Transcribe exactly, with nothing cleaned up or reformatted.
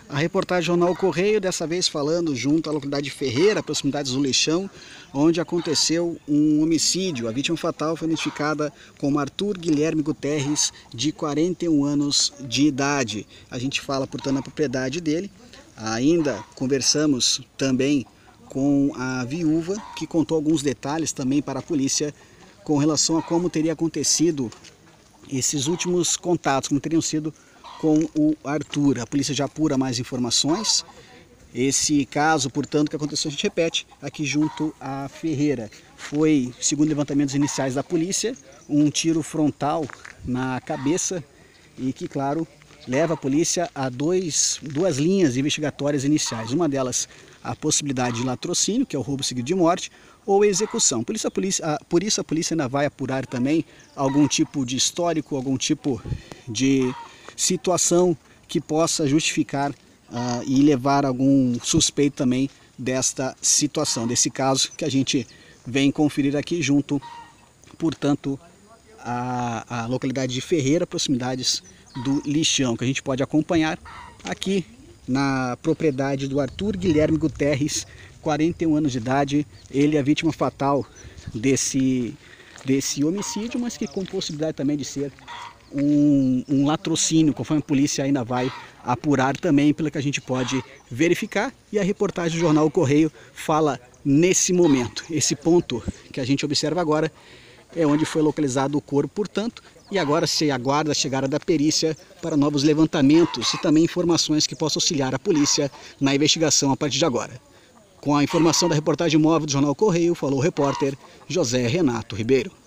A reportagem Jornal Correio, dessa vez falando junto à localidade de Ferreira, proximidades do Leixão, onde aconteceu um homicídio. A vítima fatal foi identificada como Arthur Guilherme Guterres, de quarenta e um anos de idade. A gente fala, portanto, na propriedade dele. Ainda conversamos também com a viúva, que contou alguns detalhes também para a polícia com relação a como teria acontecido esses últimos contatos, como teriam sido com o Arthur. A polícia já apura mais informações. Esse caso, portanto, que aconteceu, a gente repete, aqui junto à Ferreira. Foi, segundo levantamentos iniciais da polícia, um tiro frontal na cabeça e que, claro, leva a polícia a dois, duas linhas investigatórias iniciais. Uma delas, a possibilidade de latrocínio, que é o roubo seguido de morte, ou execução. Por isso, a polícia, a, por isso a polícia ainda vai apurar também algum tipo de histórico, algum tipo de situação que possa justificar uh, e levar algum suspeito também desta situação, desse caso que a gente vem conferir aqui junto, portanto, à, à localidade de Ferreira, proximidades do Lixão, que a gente pode acompanhar aqui na propriedade do Arthur Guilherme Guterres, quarenta e um anos de idade. Ele é a vítima fatal desse, desse homicídio, mas que com possibilidade também de ser um, um latrocínio, conforme a polícia ainda vai apurar também, pelo que a gente pode verificar. E a reportagem do Jornal o Correio fala nesse momento. Esse ponto que a gente observa agora é onde foi localizado o corpo, portanto, e agora se aguarda a chegada da perícia para novos levantamentos e também informações que possam auxiliar a polícia na investigação a partir de agora. Com a informação da reportagem móvel do Jornal Correio, falou o repórter José Renato Ribeiro.